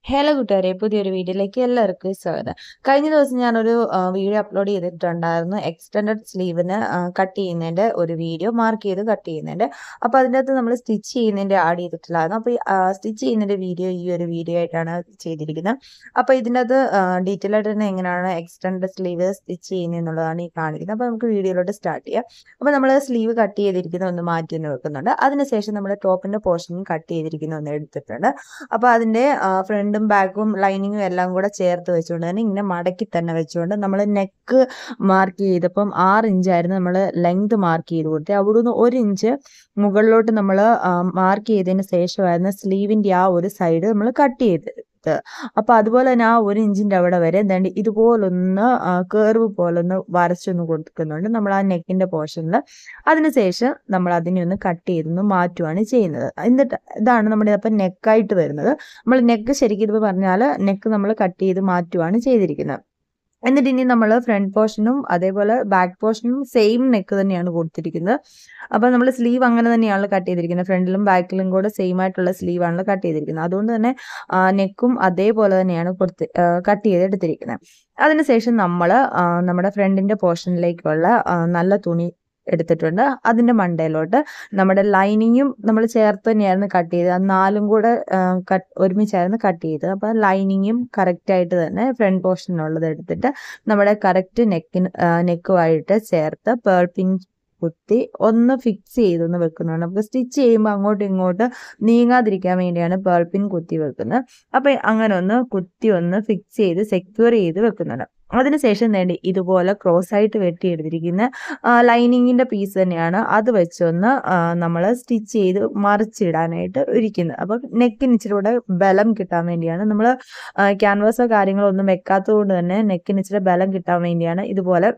Hello കൂട്ടുകാരെ, പുതിയൊരു വീഡിയോയിലേക്ക് എല്ലാവർക്കും സ്വാഗതം. കഴിഞ്ഞ ദിവസം ഞാനൊരു വീഡിയോ അപ്ലോഡ് ചെയ്തിട്ടുണ്ടായിരുന്നു. എക്സ്റ്റൻഡഡ് സ്ലീവിന് കട്ട് ചെയ്യുന്നതിൻ്റെ ഒരു വീഡിയോ മാർക്ക് ചെയ്ത് കട്ട് ചെയ്യുന്നതിൻ്റെ. അപ്പോൾ അതിൻ്റെ അകത്ത് നമ്മൾ സ്റ്റിച്ച് ചെയ്യുന്നതിൻ്റെ ആഡ് ചെയ്തിട്ടില്ലായിരുന്നു. അപ്പോൾ സ്റ്റിച്ച് ചെയ്യുന്നതിൻ്റെ വീഡിയോ ഈ ഒരു വീഡിയോ ആയിട്ടാണ് ചെയ്തിരിക്കുന്നത്. അപ്പോൾ ഇതിൻ്റെ അകത്ത് ഡീറ്റെയിൽ ആയിട്ട് തന്നെ എങ്ങനെയാണ് എക്സ്റ്റൻഡഡ് സ്ലീവ് സ്റ്റിച്ച് ചെയ്യുന്നതെന്നുള്ളതാണ് ഈ കാണിക്കുന്നത്. അപ്പോൾ നമുക്ക് വീഡിയോയിലോട്ട് സ്റ്റാർട്ട് ചെയ്യാം. അപ്പോൾ നമ്മൾ സ്ലീവ് കട്ട് ചെയ്തിരിക്കുന്ന ഒന്ന് മാറ്റി ഒന്ന് വെക്കുന്നുണ്ട്. അതിനുശേഷം നമ്മൾ ടോപ്പിൻ്റെ പോർഷനും കട്ട് ചെയ്തിരിക്കുന്ന ഒന്ന് എടുത്തിട്ടുണ്ട്. അപ്പോൾ അതിൻ്റെ ഫ്രണ്ടും ബാക്കും ലൈനിങ്ങും എല്ലാം കൂടെ ചേർത്ത് വെച്ചുകൊണ്ട് തന്നെ ഇങ്ങനെ മടക്കി തന്നെ വെച്ചുകൊണ്ട് നമ്മൾ നെക്ക് മാർക്ക് ചെയ്തപ്പം 6 ഇഞ്ചായിരുന്നു നമ്മൾ ലെങ്ത് മാർക്ക് ചെയ്ത് കൊടുത്തത്. അവിടുന്ന് 1 ഇഞ്ച് മുകളിലോട്ട് നമ്മൾ മാർക്ക് ചെയ്തതിന് ശേഷമായിരുന്നു സ്ലീവിൻ്റെ ആ ഒരു സൈഡ് നമ്മൾ കട്ട് ചെയ്തത്. അപ്പൊ അതുപോലെ തന്നെ ആ 1 ഇഞ്ചിന്റെ അവിടെ വരെ എന്താണ്ട് ഇതുപോലൊന്ന് കേർവ് പോലൊന്ന് വരച്ചൊന്ന് കൊടുക്കുന്നുണ്ട് നമ്മൾ ആ നെക്കിന്റെ പോർഷനിൽ. അതിനുശേഷം നമ്മൾ അതിനെ ഒന്ന് കട്ട് ചെയ്തൊന്ന് മാറ്റുകയാണ് ചെയ്യുന്നത്. എന്നിട്ട് ഇതാണ് നമ്മുടെ അപ്പം നെക്കായിട്ട് വരുന്നത്. നമ്മൾ നെക്ക് ശരിക്കും ഇത് പറഞ്ഞാൽ നെക്ക് നമ്മൾ കട്ട് ചെയ്ത് മാറ്റുകയാണ് ചെയ്തിരിക്കുന്നത്. എന്നിട്ട് ഇനി നമ്മൾ ഫ്രണ്ട് പോർഷനും അതേപോലെ ബാക്ക് പോർഷനും സെയിം നെക്ക് തന്നെയാണ് കൊടുത്തിരിക്കുന്നത്. അപ്പോൾ നമ്മൾ സ്ലീവ് അങ്ങനെ തന്നെയാണ് കട്ട് ചെയ്തിരിക്കുന്നത്. ഫ്രണ്ടിലും ബാക്കിലും കൂടെ സെയിം ആയിട്ടുള്ള സ്ലീവാണല്ലോ കട്ട് ചെയ്തിരിക്കുന്നത്. അതുകൊണ്ട് തന്നെ നെക്കും അതേപോലെ തന്നെയാണ് കട്ട് ചെയ്തെടുത്തിരിക്കുന്നത്. അതിനുശേഷം നമ്മൾ നമ്മുടെ ഫ്രണ്ടിൻ്റെ പോർഷനിലേക്കുള്ള നല്ല തുണി എടുത്തിട്ടുണ്ട്. അതിൻ്റെ മണ്ടയിലോട്ട് നമ്മുടെ ലൈനിങ്ങും നമ്മൾ ചേർത്ത് തന്നെയായിരുന്നു കട്ട് ചെയ്തത്. അത് 4ഉം കൂടെ ഒരുമിച്ചായിരുന്നു കട്ട് ചെയ്തത്. അപ്പോൾ ലൈനിങ്ങും കറക്റ്റായിട്ട് തന്നെ ഫ്രണ്ട് പോർഷനുള്ളത് എടുത്തിട്ട് നമ്മുടെ കറക്റ്റ് നെക്കുമായിട്ട് ചേർത്ത് പേൾ പിൻ കുത്തി ഒന്ന് ഫിക്സ് ചെയ്തൊന്ന് വെക്കുന്നുണ്ട്. നമുക്ക് സ്റ്റിച്ച് ചെയ്യുമ്പോൾ അങ്ങോട്ടും ഇങ്ങോട്ട് നീങ്ങാതിരിക്കാൻ വേണ്ടിയാണ് പേൾ പിൻ കുത്തി വെക്കുന്നത്. അപ്പോൾ അങ്ങനെ ഒന്ന് കുത്തി ഒന്ന് ഫിക്സ് ചെയ്ത് സെക്യൂർ ചെയ്ത് വെക്കുന്നുണ്ട്. അതിനുശേഷം വേണ്ടി ഇതുപോലെ ക്രോസ് ആയിട്ട് വെട്ടിയെടുത്തിരിക്കുന്ന ലൈനിങ്ങിൻ്റെ പീസ് തന്നെയാണ് അത് വെച്ചൊന്ന് നമ്മൾ സ്റ്റിച്ച് ചെയ്ത് മറിച്ചിടാനായിട്ട് ഇരിക്കുന്നത്. അപ്പം നെക്കിന് ഇച്ചിരി കൂടെ ബലം കിട്ടാൻ വേണ്ടിയാണ് നമ്മൾ ക്യാൻവാസോ കാര്യങ്ങളോ ഒന്നും വെക്കാത്തത് കൊണ്ട് തന്നെ നെക്കിന് ഇച്ചിരി ബലം കിട്ടാൻ വേണ്ടിയാണ് ഇതുപോലെ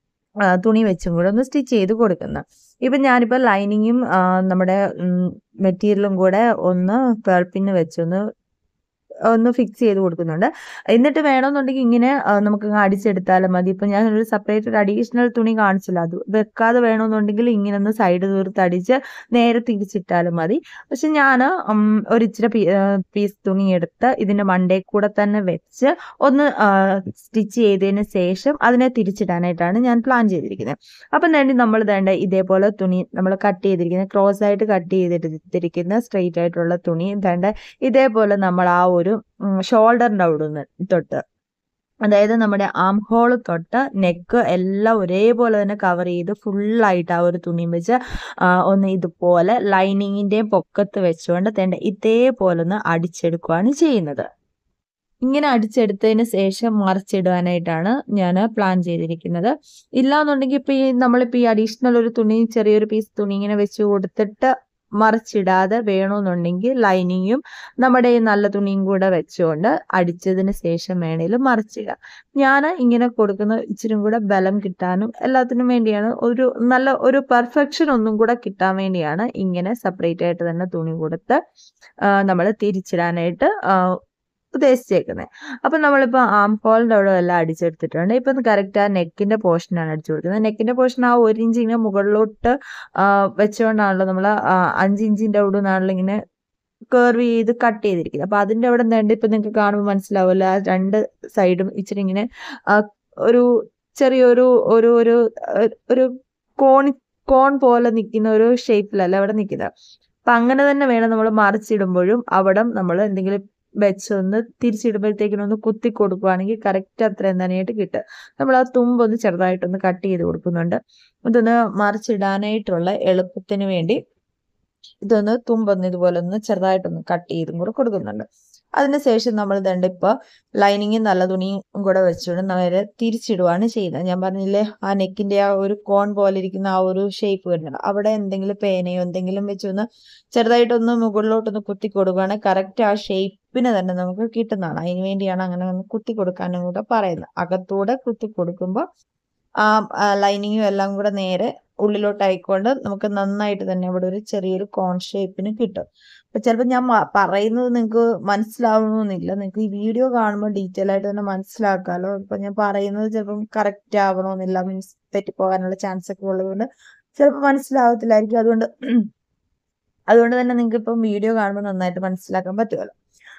തുണി വെച്ചും കൂടെ ഒന്ന് സ്റ്റിച്ച് ചെയ്ത് കൊടുക്കുന്നത്. ഇപ്പം ഞാനിപ്പോൾ ലൈനിങ്ങും നമ്മുടെ മെറ്റീരിയലും കൂടെ ഒന്ന് പേൾ പിന്ന് വെച്ചൊന്ന് ഫിക്സ് ചെയ്ത് കൊടുക്കുന്നുണ്ട്. എന്നിട്ട് വേണമെന്നുണ്ടെങ്കിൽ ഇങ്ങനെ നമുക്ക് അടിച്ചെടുത്താലും മതി. ഇപ്പം ഞാൻ ഒരു സെപ്പറേറ്റ് ഒരു അഡീഷണൽ തുണി കാണിച്ചില്ല, അത് വെക്കാതെ വേണമെന്നുണ്ടെങ്കിൽ ഇങ്ങനെ ഒന്ന് സൈഡ് തീർത്ത് അടിച്ച് നേരെ തിരിച്ചിട്ടാലും മതി. പക്ഷെ ഞാൻ ഒരു ഇച്ചിരി പീസ് തുണി എടുത്ത് ഇതിൻ്റെ മണ്ടയിൽ കൂടെ തന്നെ വെച്ച് ഒന്ന് സ്റ്റിച്ച് ചെയ്തതിന് ശേഷം അതിനെ തിരിച്ചിടാനായിട്ടാണ് ഞാൻ പ്ലാൻ ചെയ്തിരിക്കുന്നത്. അപ്പം വേണ്ടി നമ്മൾ വേണ്ട ഇതേപോലെ തുണി നമ്മൾ കട്ട് ചെയ്തിരിക്കുന്നത് ക്രോസ് ആയിട്ട് കട്ട് ചെയ്തെടുത്തിരിക്കുന്ന സ്ട്രെയിറ്റ് ആയിട്ടുള്ള തുണി വേണ്ട ഇതേപോലെ നമ്മൾ ആ ഒരു ഷോൾഡറിൻ്റെ അവിടെ തൊട്ട്, അതായത് നമ്മുടെ ആം ഹോൾ തൊട്ട് നെക്ക് എല്ലാം ഒരേപോലെ തന്നെ കവർ ചെയ്ത് ഫുള്ളായിട്ട് ആ ഒരു തുണിയും വെച്ച് ഒന്ന് ഇതുപോലെ ലൈനിങ്ങിൻ്റെയും പൊക്കത്ത് വെച്ചുകൊണ്ട് ഇതേപോലെ ഒന്ന് അടിച്ചെടുക്കുകയാണ് ചെയ്യുന്നത്. ഇങ്ങനെ അടിച്ചെടുത്തതിന് ശേഷം മറിച്ചിടാനായിട്ടാണ് ഞാൻ പ്ലാൻ ചെയ്തിരിക്കുന്നത്. ഇല്ലാന്നുണ്ടെങ്കിൽ ഇപ്പം നമ്മളിപ്പോൾ ഈ അഡീഷണൽ ഒരു തുണി ചെറിയൊരു പീസ് തുണി ഇങ്ങനെ വെച്ച് കൊടുത്തിട്ട് മറിച്ചിടാതെ വേണമെന്നുണ്ടെങ്കിൽ ലൈനിങ്ങും നമ്മുടെ ഈ നല്ല തുണിയും കൂടെ വെച്ചുകൊണ്ട് അടിച്ചതിന് ശേഷം വേണേലും മറിച്ചിടാം. ഞാൻ ഇങ്ങനെ കൊടുക്കുന്ന ഇച്ചിരി കൂടെ ബലം കിട്ടാനും എല്ലാത്തിനും വേണ്ടിയാണ്, ഒരു നല്ല ഒരു പെർഫെക്ഷൻ ഒന്നും കൂടെ കിട്ടാൻ വേണ്ടിയാണ് ഇങ്ങനെ സെപ്പറേറ്റ് ആയിട്ട് തന്നെ തുണി കൊടുത്ത് നമ്മൾ തിരിച്ചിടാനായിട്ട് ഉദ്ദേശിച്ചേക്കുന്നത്. അപ്പം നമ്മളിപ്പോൾ ആം ഹോളിൻ്റെ അവിടെ എല്ലാം അടിച്ചെടുത്തിട്ടുണ്ട്. ഇപ്പം കറക്റ്റ് ആ നെക്കിൻ്റെ പോർഷനാണ് അടിച്ചു കൊടുക്കുന്നത്. നെക്കിൻ്റെ പോർഷൻ ആ 1 ഇഞ്ച് ഇങ്ങനെ മുകളിലോട്ട് വെച്ചുകൊണ്ടാണല്ലോ നമ്മൾ 5 ഇഞ്ചിൻ്റെ അവിടെ നിന്നാണല്ലോ ഇങ്ങനെ കർവ് ചെയ്ത് കട്ട് ചെയ്തിരിക്കുന്നത്. അപ്പോൾ അതിൻ്റെ അവിടെ നിന്ന് ഇപ്പം നിങ്ങൾക്ക് കാണുമ്പോൾ മനസ്സിലാവില്ല, ആ 2 സൈഡും ഇച്ചിരി ഇങ്ങനെ ഒരു ചെറിയൊരു ഒരു ഒരു ഒരു കോൺ പോലെ നിൽക്കുന്ന ഒരു ഷേപ്പിലല്ല അവിടെ നിൽക്കുന്നത്. അപ്പം അങ്ങനെ തന്നെ വേണം നമ്മൾ മറിച്ചിടുമ്പോഴും അവിടെ നമ്മൾ എന്തെങ്കിലും വെച്ചൊന്ന് തിരിച്ചിടുമ്പോഴത്തേക്കിനൊന്ന് കുത്തി കൊടുക്കുകയാണെങ്കിൽ കറക്റ്റ് അത്രയും തന്നെയായിട്ട് കിട്ടും. നമ്മൾ ആ തുമ്പൊന്ന് ചെറുതായിട്ടൊന്ന് കട്ട് ചെയ്ത് കൊടുക്കുന്നുണ്ട്. ഇതൊന്ന് മറിച്ചിടാനായിട്ടുള്ള എളുപ്പത്തിന് വേണ്ടി ഇതൊന്ന് തുമ്പൊന്ന് ഇതുപോലെ ഒന്ന് ചെറുതായിട്ടൊന്ന് കട്ട് ചെയ്തും കൂടെ കൊടുക്കുന്നുണ്ട്. അതിനുശേഷം നമ്മൾ ഇപ്പോൾ ലൈനിങ്ങും നല്ല തുണിയും കൂടെ വെച്ചുകൊണ്ട് നേരെ തിരിച്ചിടുകയാണ് ചെയ്യുന്നത്. ഞാൻ പറഞ്ഞില്ലേ, ആ നെക്കിൻ്റെ ആ ഒരു കോൺ പോലെ ഇരിക്കുന്ന ആ ഒരു ഷേപ്പ് വരുന്നുണ്ട്, അവിടെ എന്തെങ്കിലും പേനയോ എന്തെങ്കിലും വെച്ചൊന്ന് ചെറുതായിട്ടൊന്ന് മുകളിലോട്ടൊന്ന് കുത്തി കൊടുക്കുകയാണെങ്കിൽ കറക്റ്റ് ആ ഷേപ്പിന് തന്നെ നമുക്ക് കിട്ടുന്നതാണ്. അതിന് വേണ്ടിയാണ് അങ്ങനെ ഒന്ന് കുത്തി കൊടുക്കാനും കൂടെ പറയുന്നത്. അകത്തൂടെ കുത്തി കൊടുക്കുമ്പോൾ ആ ലൈനിങ്ങും എല്ലാം കൂടെ നേരെ ഉള്ളിലോട്ടായിക്കൊണ്ട് നമുക്ക് നന്നായിട്ട് തന്നെ ഇവിടെ ഒരു ചെറിയൊരു കോൺ ഷേപ്പിന് കിട്ടും. അപ്പം ചിലപ്പോൾ ഞാൻ പറയുന്നത് നിങ്ങൾക്ക് മനസ്സിലാവണമെന്നില്ല, നിങ്ങൾക്ക് ഈ വീഡിയോ കാണുമ്പോൾ ഡീറ്റെയിൽ ആയിട്ട് തന്നെ മനസ്സിലാക്കാമല്ലോ. ഇപ്പം ഞാൻ പറയുന്നത് ചിലപ്പം കറക്റ്റ് ആവണമെന്നില്ല, മീൻസ് തെറ്റിപ്പോകാനുള്ള ചാൻസ് ഒക്കെ ഉള്ളതുകൊണ്ട് ചിലപ്പോൾ മനസ്സിലാവത്തില്ലായിരിക്കും. അതുകൊണ്ട് തന്നെ നിങ്ങൾക്ക് ഇപ്പം വീഡിയോ കാണുമ്പോൾ നന്നായിട്ട് മനസ്സിലാക്കാൻ പറ്റുമല്ലോ.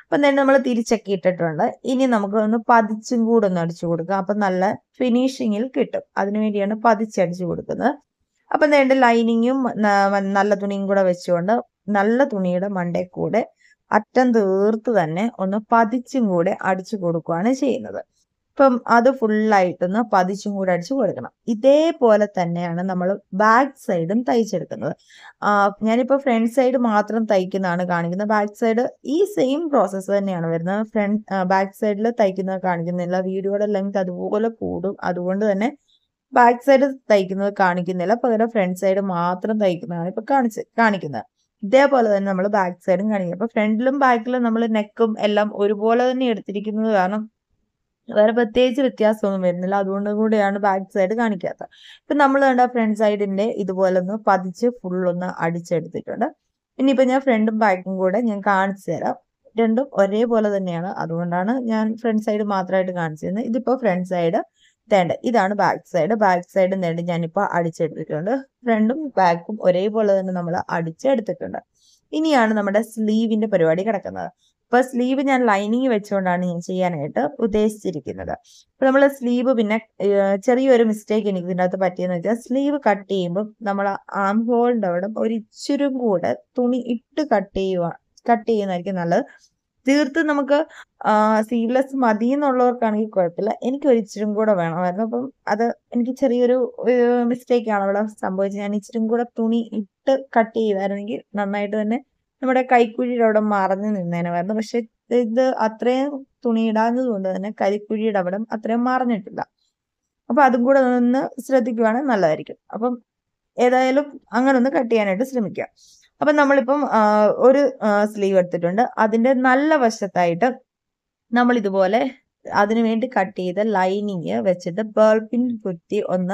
അപ്പം തന്നെ നമ്മൾ തിരിച്ചൊക്കെ ഇട്ടിട്ടുണ്ട്. ഇനി നമുക്ക് ഒന്ന് പതിച്ചും കൂടെ ഒന്ന് അടിച്ചു കൊടുക്കാം. അപ്പം നല്ല ഫിനിഷിങ്ങിൽ കിട്ടും. അതിനുവേണ്ടിയാണ് പതിച്ചടിച്ചു കൊടുക്കുന്നത്. അപ്പം വേണ്ട ലൈനിങ്ങും നല്ല തുണിയും കൂടെ വെച്ചുകൊണ്ട് നല്ല തുണിയുടെ മണ്ടേ കൂടെ അറ്റം തീർത്ത് തന്നെ ഒന്ന് പതിച്ചും കൂടെ അടിച്ചു കൊടുക്കുകയാണ് ചെയ്യുന്നത്. ഇപ്പം അത് ഫുള്ളായിട്ടൊന്ന് പതിച്ചും കൂടെ അടിച്ചു കൊടുക്കണം. ഇതേപോലെ തന്നെയാണ് നമ്മൾ ബാക്ക് സൈഡും തയ്ച്ചെടുക്കുന്നത്. ഞാനിപ്പോൾ ഫ്രണ്ട് സൈഡ് മാത്രം തയ്ക്കുന്നതാണ് കാണിക്കുന്നത്. ബാക്ക് സൈഡ് ഈ സെയിം പ്രോസസ്സ് തന്നെയാണ് വരുന്നത്. ബാക്ക് സൈഡിൽ തയ്ക്കുന്നത് കാണിക്കുന്നില്ല. വീഡിയോയുടെ ലെങ്ത് അതുപോലെ കൂടും. അതുകൊണ്ട് തന്നെ ബാക്ക് സൈഡ് തയ്ക്കുന്നത് കാണിക്കുന്നില്ല. പകരം ഫ്രണ്ട് സൈഡ് മാത്രം തയ്ക്കുന്നതാണ് ഇപ്പൊ കാണിക്കുന്നത്. ഇതേപോലെ തന്നെ നമ്മൾ ബാക്ക് സൈഡും കാണിക്കുക. അപ്പൊ ഫ്രണ്ടിലും ബാക്കിലും നമ്മൾ നെക്കും എല്ലാം ഒരുപോലെ തന്നെ എടുത്തിരിക്കുന്നത് കാരണം വേറെ പ്രത്യേകിച്ച് വ്യത്യാസമൊന്നും വരുന്നില്ല. അതുകൊണ്ട് കൂടെയാണ് ബാക്ക് സൈഡ് കാണിക്കാത്തത്. ഇപ്പൊ നമ്മൾ കണ്ട ഫ്രണ്ട് സൈഡിന്റെ ഇതുപോലെ ഒന്ന് പതിച്ച് ഫുള്ളൊന്ന് അടിച്ചെടുത്തിട്ടുണ്ട്. ഇനിയിപ്പോ ഞാൻ ഫ്രണ്ടും ബാക്കും കൂടെ ഞാൻ കാണിച്ചു തരാം. രണ്ടും ഒരേപോലെ തന്നെയാണ്. അതുകൊണ്ടാണ് ഞാൻ ഫ്രണ്ട് സൈഡ് മാത്രമായിട്ട് കാണിച്ചു തരുന്നത്. ഇതിപ്പോ ഫ്രണ്ട് സൈഡ് തേണ്ട, ഇതാണ് ബാക്ക് സൈഡ്. ബാക്ക് സൈഡ് നേടി ഞാനിപ്പോൾ അടിച്ചെടുത്തിട്ടുണ്ട്. ഫ്രണ്ടും ബാക്കും ഒരേപോലെ തന്നെ നമ്മൾ അടിച്ചെടുത്തിട്ടുണ്ട്. ഇനിയാണ് നമ്മുടെ സ്ലീവിന്റെ പരിപാടി കിടക്കുന്നത്. അപ്പൊ സ്ലീവ് ഞാൻ ലൈനിങ് വെച്ചുകൊണ്ടാണ് ഞാൻ ചെയ്യാനായിട്ട് ഉദ്ദേശിച്ചിരിക്കുന്നത്. അപ്പൊ നമ്മൾ സ്ലീവ് പിന്നെ ചെറിയൊരു മിസ്റ്റേക്ക് എനിക്ക് ഇതിൻ്റെ അകത്ത് പറ്റിയെന്ന് വെച്ചാൽ സ്ലീവ് കട്ട് ചെയ്യുമ്പോൾ നമ്മൾ ആം ഹോളിന്റെ അവിടെ ഒരു ഇച്ചിരും കൂടെ തുണി ഇട്ട് കട്ട് ചെയ്യുന്നതായിരിക്കും നല്ലത്. തീർത്തും നമുക്ക് സീവ്ലെസ് മതി എന്നുള്ളവർക്കാണെങ്കിൽ കുഴപ്പമില്ല. എനിക്ക് ഒരു ഇച്ചിരും കൂടെ വേണമായിരുന്നു. അപ്പം അത് എനിക്ക് ചെറിയൊരു മിസ്റ്റേക്കാണ് അവിടെ സംഭവിച്ചത്. ഞാൻ ഇച്ചിരും കൂടെ തുണി ഇട്ട് കട്ട് ചെയ്തായിരുന്നെങ്കിൽ നന്നായിട്ട് തന്നെ നമ്മുടെ കൈക്കുഴിയുടെ അവിടെ മറഞ്ഞു നിന്നേനായിരുന്നു. പക്ഷെ ഇത് അത്രയും തുണി ഇടാഞ്ഞത് കൊണ്ട് തന്നെ കൈക്കുഴിയുടെ അവിടെ അത്രയും മറഞ്ഞിട്ടില്ല. അപ്പൊ അതും കൂടെ ഒന്ന് ശ്രദ്ധിക്കുവാണെങ്കിൽ നല്ലതായിരിക്കും. അപ്പം ഏതായാലും അങ്ങനെ ഒന്ന് കട്ട് ചെയ്യാനായിട്ട് ശ്രമിക്കുക. അപ്പൊ നമ്മളിപ്പം ഒരു സ്ലീവ് എടുത്തിട്ടുണ്ട്. അതിന്റെ നല്ല വശത്തായിട്ട് നമ്മൾ ഇതുപോലെ അതിനുവേണ്ടി കട്ട് ചെയ്ത ലൈനിങ് വെച്ചിട്ട് ബൾബിൻ കുത്തി ഒന്ന്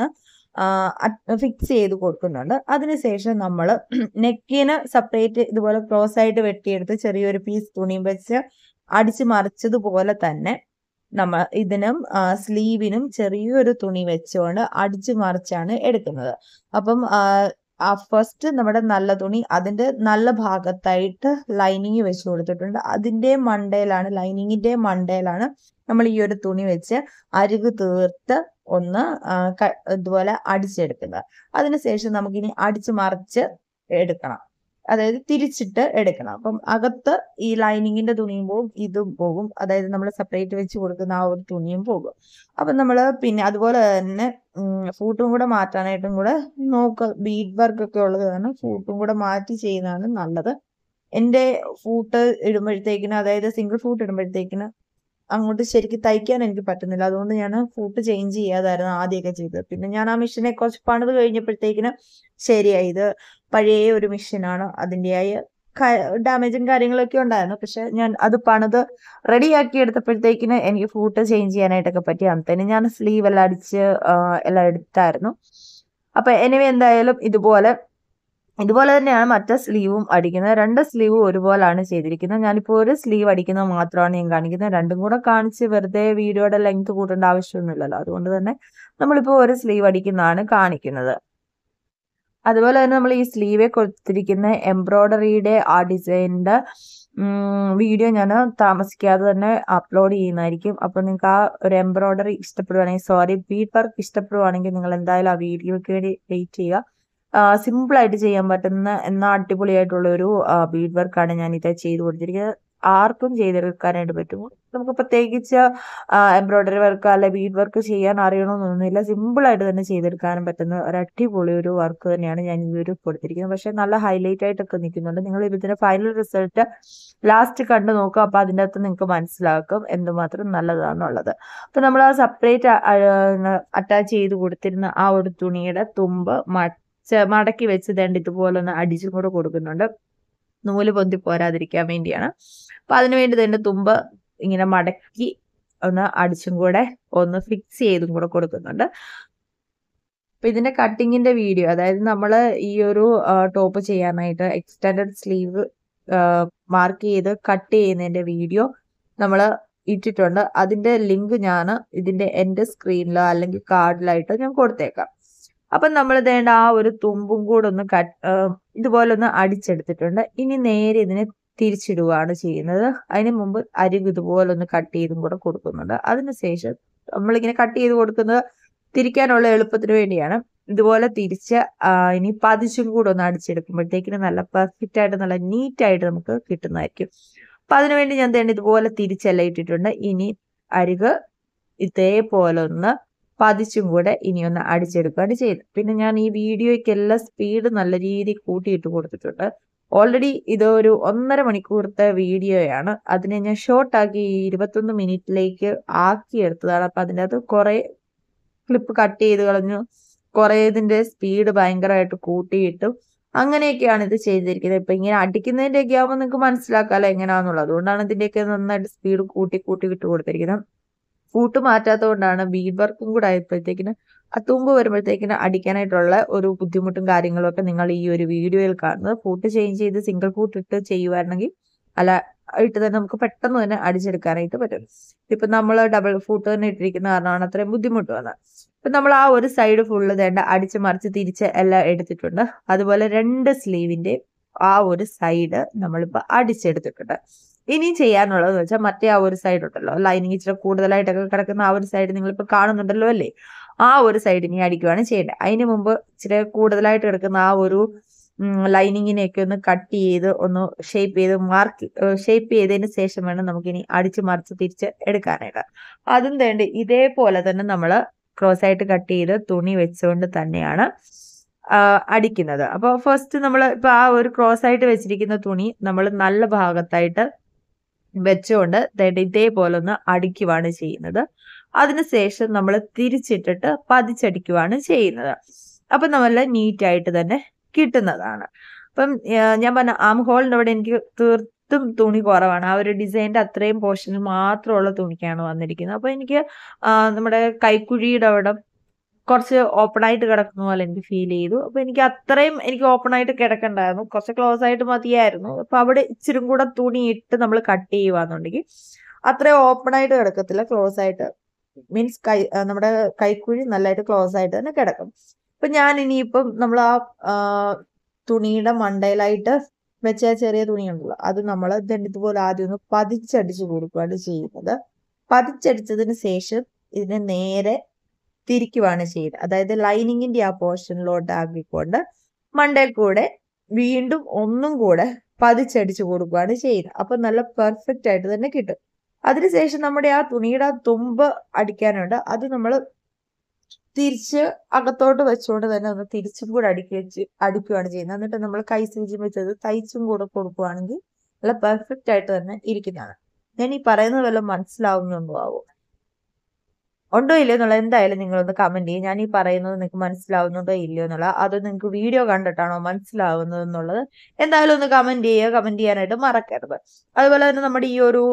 ഫിക്സ് ചെയ്ത് കൊടുക്കുന്നുണ്ട്. അതിനുശേഷം നമ്മൾ നെക്കിന് സെപ്പറേറ്റ് ഇതുപോലെ ക്ലോസ് ആയിട്ട് വെട്ടിയെടുത്ത് ചെറിയൊരു പീസ് തുണിയും വെച്ച് അടിച്ചു മറിച്ചതുപോലെ തന്നെ നമ്മൾ ഇതിനും സ്ലീവിനും ചെറിയൊരു തുണി വെച്ചുകൊണ്ട് അടിച്ചു മറിച്ചാണ് എടുക്കുന്നത്. അപ്പം ഫസ്റ്റ് നമ്മുടെ നല്ല തുണി അതിന്റെ നല്ല ഭാഗത്തായിട്ട് ലൈനിങ് വെച്ച് കൊടുത്തിട്ടുണ്ട്. അതിന്റെ മണ്ടയിലാണ് ലൈനിങ്ങിന്റെ മണ്ടയിലാണ് നമ്മൾ ഈ ഒരു തുണി വെച്ച് അരികു തീർത്ത് ഒന്ന് ഇതുപോലെ അടിച്ചെടുക്കുന്നത്. അതിനുശേഷം നമുക്കിനി അടിച്ചു മറിച്ച് എടുക്കണം, അതായത് തിരിച്ചിട്ട് എടുക്കണം. അപ്പം അകത്ത് ഈ ലൈനിങ്ങിന്റെ തുണിയും പോകും, ഇതും പോകും. അതായത് നമ്മൾ സെപ്പറേറ്റ് വെച്ച് കൊടുക്കുന്ന ആ ഒരു തുണിയും പോകും. അപ്പം നമ്മൾ പിന്നെ അതുപോലെ തന്നെ ഫൂട്ടും കൂടെ മാറ്റാനായിട്ടും കൂടെ നോക്കുക. ബീഡ് വർക്ക് ഒക്കെ ഉള്ളത് കാരണം ഫൂട്ടും കൂടെ മാറ്റി ചെയ്യുന്നതാണ് നല്ലത്. എൻ്റെ ഫൂട്ട് ഇടുമ്പോഴത്തേക്കിന്, അതായത് സിംഗിൾ ഫൂട്ട് ഇടുമ്പോഴത്തേക്കിന് അങ്ങോട്ട് ശരിക്കും തയ്ക്കാൻ എനിക്ക് പറ്റുന്നില്ല. അതുകൊണ്ട് ഞാൻ ഫൂട്ട് ചേഞ്ച് ചെയ്യാതായിരുന്നു ആദ്യമൊക്കെ ചെയ്തത്. പിന്നെ ഞാൻ ആ മെഷീനെ കുറച്ച് പണിത് കഴിഞ്ഞപ്പോഴത്തേക്കിന് ശരിയായി. ഇത് പഴയ ഒരു മെഷീനാണ്, അതിൻ്റെതായ ഡാമേജും കാര്യങ്ങളൊക്കെ ഉണ്ടായിരുന്നു. പക്ഷെ ഞാൻ അത് പണിത് റെഡിയാക്കി എടുത്തപ്പോഴത്തേക്കിന് എനിക്ക് ഫൂട്ട് ചേഞ്ച് ചെയ്യാനായിട്ടൊക്കെ പറ്റി. അന്നത്തേന് ഞാൻ സ്ലീവ് എല്ലാം അടിച്ച് എല്ലാം എടുത്തായിരുന്നു. അപ്പൊ എനിവേ എന്തായാലും ഇതുപോലെ തന്നെയാണ് മറ്റേ സ്ലീവും അടിക്കുന്നത്. രണ്ട് സ്ലീവും ഒരുപോലാണ് ചെയ്തിരിക്കുന്നത്. ഞാനിപ്പോൾ ഒരു സ്ലീവ് അടിക്കുന്നത് മാത്രമാണ് ഞാൻ കാണിക്കുന്നത്. രണ്ടും കൂടെ കാണിച്ച് വെറുതെ വീഡിയോയുടെ ലെങ്ത് കൂട്ടേണ്ട ആവശ്യമൊന്നുമില്ലല്ലോ. അതുകൊണ്ട് തന്നെ നമ്മളിപ്പോൾ ഒരു സ്ലീവ് അടിക്കുന്നതാണ് കാണിക്കുന്നത്. അതുപോലെ തന്നെ നമ്മൾ ഈ സ്ലീവെ കൊടുത്തിരിക്കുന്ന എംബ്രോയ്ഡറിയുടെ ആ ഡിസൈനിന്റെ വീഡിയോ ഞാൻ താമസിക്കാതെ തന്നെ അപ്ലോഡ് ചെയ്യുന്നതായിരിക്കും. അപ്പോൾ നിങ്ങൾക്ക് ആ ഒരു എംബ്രോയ്ഡറി ഇഷ്ടപ്പെടുവാണെങ്കിൽ, ബീഡ് വർക്ക് ഇഷ്ടപ്പെടുവാണെങ്കിൽ നിങ്ങൾ എന്തായാലും ആ വീഡിയോയ്ക്ക് വേണ്ടി വെയിറ്റ് ചെയ്യുക. സിമ്പിളായിട്ട് ചെയ്യാൻ പറ്റുന്ന എന്നാൽ അടിപൊളിയായിട്ടുള്ള ഒരു ബീഡ് വർക്കാണ് ഞാൻ ഇത് ചെയ്ത് കൊടുത്തിരിക്കുന്നത്. ആർക്കും ചെയ്തെടുക്കാനായിട്ട് പറ്റും. നമുക്ക് പ്രത്യേകിച്ച് എംബ്രോയ്ഡറി വർക്ക് അല്ലെ ബീഡ് വർക്ക് ചെയ്യാൻ അറിയണമെന്നൊന്നുമില്ല. സിമ്പിളായിട്ട് തന്നെ ചെയ്തെടുക്കാനും പറ്റുന്ന ഒരു അടിപൊളി ഒരു വർക്ക് തന്നെയാണ് ഞാൻ ഈ ഒരു കൊടുത്തിരിക്കുന്നത്. പക്ഷെ നല്ല ഹൈലൈറ്റ് ആയിട്ടൊക്കെ നിൽക്കുന്നുണ്ട്. നിങ്ങൾ ഇതിന്റെ ഫൈനൽ റിസൾട്ട് ലാസ്റ്റ് കണ്ടു നോക്കുക. അപ്പൊ അതിൻ്റെ അകത്ത് നിങ്ങൾക്ക് മനസ്സിലാക്കും എന്തുമാത്രം നല്ലതാണെന്നുള്ളത്. അപ്പൊ നമ്മൾ ആ സെപ്പറേറ്റ് അറ്റാച്ച് ചെയ്ത് കൊടുത്തിരുന്ന ആ ഒരു തുണിയുടെ തുമ്പ് മടക്കി വെച്ച് തേണ്ട ഇതുപോലെ ഒന്ന് അടിച്ചും കൂടെ കൊടുക്കുന്നുണ്ട്, നൂല് പൊന്തി പോരാതിരിക്കാൻ വേണ്ടിയാണ്. അപ്പൊ അതിനുവേണ്ടി തന്നെ തുമ്പ് ഇങ്ങനെ മടക്കി ഒന്ന് അടിച്ചും കൂടെ ഒന്ന് ഫിക്സ് ചെയ്തും കൂടെ കൊടുക്കുന്നുണ്ട്. അപ്പൊ ഇതിന്റെ കട്ടിങ്ങിന്റെ വീഡിയോ, അതായത് നമ്മൾ ഈ ഒരു ടോപ്പ് ചെയ്യാനായിട്ട് എക്സ്റ്റൻഡഡ് സ്ലീവ് മാർക്ക് ചെയ്ത് കട്ട് ചെയ്യുന്നതിന്റെ വീഡിയോ നമ്മൾ ഇട്ടിട്ടുണ്ട്. അതിന്റെ ലിങ്ക് ഞാൻ ഇതിന്റെ എൻഡ് സ്ക്രീനിലോ അല്ലെങ്കിൽ കാർഡിലായിട്ടോ ഞാൻ കൊടുത്തേക്കാം. അപ്പം നമ്മൾ വേണ്ട ആ ഒരു തുമ്പും കൂടെ ഒന്ന് ഇതുപോലെ ഒന്ന് അടിച്ചെടുത്തിട്ടുണ്ട്. ഇനി നേരെ ഇതിനെ തിരിച്ചിടുകയാണ് ചെയ്യുന്നത്. അതിന് മുമ്പ് അരിക് ഇതുപോലെ ഒന്ന് കട്ട് ചെയ്തും കൂടെ കൊടുക്കുന്നുണ്ട്. അതിനുശേഷം നമ്മളിങ്ങനെ കട്ട് ചെയ്ത് കൊടുക്കുന്നത് തിരിക്കാനുള്ള എളുപ്പത്തിന് വേണ്ടിയാണ്. ഇതുപോലെ തിരിച്ച് ഇനി പതിച്ചും കൂടെ ഒന്ന് അടിച്ചെടുക്കുമ്പോഴത്തേക്കിന് നല്ല പെർഫെക്റ്റ് ആയിട്ട് നല്ല നീറ്റായിട്ട് നമുക്ക് കിട്ടുന്നതായിരിക്കും. അപ്പൊ അതിനുവേണ്ടി ഞാൻ തന്നെ ഇതുപോലെ തിരിച്ചെല്ലാം ഇട്ടിട്ടുണ്ട്. ഇനി അരിക് ഇതേപോലെ ഒന്ന് പതിച്ചും കൂടെ ഇനി ഒന്ന് അടിച്ചെടുക്കുകയാണ് ചെയ്തത്. പിന്നെ ഞാൻ ഈ വീഡിയോയ്ക്കെല്ലാം സ്പീഡ് നല്ല രീതിയിൽ കൂട്ടിയിട്ട് കൊടുത്തിട്ടുണ്ട്. ഓൾറെഡി ഇത് ഒരു 1.5 മണിക്കൂറത്തെ വീഡിയോയാണ്. അതിനെ ഞാൻ ഷോർട്ടാക്കി 21 മിനിറ്റിലേക്ക് ആക്കിയെടുത്തതാണ്. അപ്പൊ അതിൻ്റെ അകത്ത് കുറെ ക്ലിപ്പ് കട്ട് ചെയ്ത് കളഞ്ഞു, കുറെ ഇതിന്റെ സ്പീഡ് ഭയങ്കരമായിട്ട് കൂട്ടിയിട്ടു. അങ്ങനെയൊക്കെയാണ് ഇത് ചെയ്തിരിക്കുന്നത്. ഇപ്പൊ ഇങ്ങനെ അടിക്കുന്നതിന്റെ ഒക്കെ ആവുമ്പോൾ നിങ്ങൾക്ക് മനസ്സിലാക്കാമല്ലോ എങ്ങനെയാണെന്നുള്ളത്. അതുകൊണ്ടാണ് ഇതിന്റെയൊക്കെ നന്നായിട്ട് സ്പീഡ് കൂട്ടി കൂട്ടി വിട്ട് കൊടുത്തിരിക്കുന്നത്. ഫൂട്ട് മാറ്റാത്തത് കൊണ്ടാണ് ബീഡ് വർക്കും കൂടെ ആയപ്പോഴത്തേക്കിന് ആ തുമ്പ് വരുമ്പോഴത്തേക്കിന് അടിക്കാനായിട്ടുള്ള ഒരു ബുദ്ധിമുട്ടും കാര്യങ്ങളും ഒക്കെ നിങ്ങൾ ഈ ഒരു വീഡിയോയിൽ കാണുന്നത്. ഫൂട്ട് ചേഞ്ച് ചെയ്ത് സിംഗിൾ ഫൂട്ട് ഇട്ട് ചെയ്യുവായിരുന്നെങ്കിൽ അല്ല ഇട്ട് തന്നെ നമുക്ക് പെട്ടെന്ന് തന്നെ അടിച്ചെടുക്കാനായിട്ട് പറ്റും. ഇപ്പൊ നമ്മൾ ഡബിൾ ഫൂട്ട് തന്നെ ഇട്ടിരിക്കുന്ന കാരണമാണ് അത്രയും ബുദ്ധിമുട്ട് വന്നത്. ഇപ്പൊ നമ്മൾ ആ ഒരു സൈഡ് ഫുള്ള് വേണ്ട അടിച്ച് മറിച്ച് തിരിച്ച് എല്ലാം എടുത്തിട്ടുണ്ട്. അതുപോലെ 2 സ്ലീവിന്റെ ആ ഒരു സൈഡ് നമ്മളിപ്പോ അടിച്ചെടുത്തിട്ടുണ്ട്. ഇനി ചെയ്യാനുള്ളതെന്ന് വെച്ചാൽ മറ്റേ ആ ഒരു സൈഡ് ഉണ്ടല്ലോ, ലൈനിങ് ഇച്ചിരി കൂടുതലായിട്ടൊക്കെ കിടക്കുന്ന ആ ഒരു സൈഡ് നിങ്ങളിപ്പോൾ കാണുന്നുണ്ടല്ലോ അല്ലേ, ആ ഒരു സൈഡ് ഇനി അടിക്കുകയാണ് ചെയ്യേണ്ടത്. അതിന് മുമ്പ് ഇച്ചിരി കൂടുതലായിട്ട് കിടക്കുന്ന ആ ഒരു ലൈനിങ്ങിനെയൊക്കെ ഒന്ന് കട്ട് ചെയ്ത് ഒന്ന് ഷേപ്പ് ചെയ്തതിന് ശേഷം വേണം നമുക്കിനി അടിച്ച് മറിച്ച് തിരിച്ച് എടുക്കാനായിട്ട്. അതും വേണ്ട ഇതേപോലെ തന്നെ നമ്മൾ ക്രോസ് ആയിട്ട് കട്ട് ചെയ്ത് തുണി വെച്ചുകൊണ്ട് തന്നെയാണ് അടിക്കുന്നത്. അപ്പോൾ ഫസ്റ്റ് നമ്മൾ ഇപ്പൊ ആ ഒരു ക്രോസ് ആയിട്ട് വെച്ചിരിക്കുന്ന തുണി നമ്മൾ നല്ല ഭാഗത്തായിട്ട് വെച്ചുകൊണ്ട് ഇതേപോലെ ഒന്ന് അടിക്കുവാണ് ചെയ്യുന്നത്. അതിനുശേഷം നമ്മൾ തിരിച്ചിട്ടിട്ട് പതിച്ചടിക്കുവാണ് ചെയ്യുന്നത്. അപ്പൊ നല്ല നീറ്റായിട്ട് തന്നെ കിട്ടുന്നതാണ്. അപ്പം ഞാൻ പറഞ്ഞ ആം ഹോളിന്റെ അവിടെ എനിക്ക് തീർത്തും തുണി കുറവാണ്. ആ ഒരു ഡിസൈനിന്റെ അത്രയും പോർഷനിൽ മാത്രമുള്ള തുണിക്കാണ് വന്നിരിക്കുന്നത്. അപ്പൊ എനിക്ക് നമ്മുടെ കൈക്കുഴിയുടെ അവിടെ കുറച്ച് ഓപ്പൺ ആയിട്ട് കിടക്കുന്ന പോലെ എനിക്ക് ഫീൽ ചെയ്തു. അപ്പൊ എനിക്ക് ഓപ്പൺ ആയിട്ട് കിടക്കണ്ടായിരുന്നു, കുറച്ച് ക്ലോസ് ആയിട്ട് മതിയായിരുന്നു. അപ്പൊ അവിടെ ഇച്ചിരി കൂടെ തുണി ഇട്ട് നമ്മൾ കട്ട് ചെയ്യുവാന്നുണ്ടെങ്കിൽ അത്രയും ഓപ്പൺ ആയിട്ട് കിടക്കത്തില്ല, ക്ലോസ് ആയിട്ട് മീൻസ് നമ്മുടെ കൈക്കുഴി നല്ലതായിട്ട് ക്ലോസ് ആയിട്ട് തന്നെ കിടക്കും. അപ്പൊ ഞാൻ ഇനിയിപ്പം നമ്മൾ ആ തുണിയുടെ മണ്ടയിലായിട്ട് വെച്ച ചെറിയ തുണി ഉണ്ടല്ലോ, അത് നമ്മൾ ഇതുപോലെ ആദ്യം ഒന്ന് പതിച്ചടിച്ചു കൊടുക്കുകയാണ് ചെയ്യുന്നത്. പതിച്ചടിച്ചതിന് ശേഷം ഇതിനെ നേരെ തിരിക്കുവാണ് ചെയ്യുന്നത്. അതായത് ലൈനിങ്ങിന്റെ ആ പോർഷനിലോട്ട് ആക്കിക്കൊണ്ട് മണ്ടയിൽ കൂടെ വീണ്ടും ഒന്നും കൂടെ പതിച്ചടിച്ചു കൊടുക്കുകയാണ് ചെയ്യുന്നത്. അപ്പൊ നല്ല പെർഫെക്റ്റ് ആയിട്ട് തന്നെ കിട്ടും. അതിനുശേഷം നമ്മുടെ ആ തുണിയുടെ ആ തുമ്പ് അടിക്കാനുണ്ട്, അത് നമ്മൾ തിരിച്ച് അകത്തോട്ട് വെച്ചുകൊണ്ട് തന്നെ ഒന്ന് തിരിച്ചും കൂടെ അടിക്കുകയാണ് ചെയ്യുന്നത്. എന്നിട്ട് നമ്മൾ കൈ സൂചി വെച്ചത് തയ്ച്ചും കൂടെ കൊടുക്കുകയാണെങ്കിൽ നല്ല പെർഫെക്റ്റ് ആയിട്ട് തന്നെ ഇരിക്കുന്നതാണ്. ഞാൻ ഈ പറയുന്നത് വല്ലതും മനസ്സിലാവുന്നുണ്ടോ ഉണ്ടോ ഇല്ലയോ എന്നുള്ളത് എന്തായാലും നിങ്ങളൊന്ന് കമന്റ് ചെയ്യും. ഞാൻ ഈ പറയുന്നത് നിങ്ങൾക്ക് മനസ്സിലാവുന്നുണ്ടോ ഇല്ലയോ എന്നുള്ള, അത് നിങ്ങൾക്ക് വീഡിയോ കണ്ടിട്ടാണോ മനസ്സിലാവുന്നത് എന്നുള്ളത് എന്തായാലും ഒന്ന് കമന്റ് ചെയ്യുക. കമന്റ് ചെയ്യാനായിട്ട് മറക്കരുത്. അതുപോലെ തന്നെ നമ്മുടെ ഈ ഒരു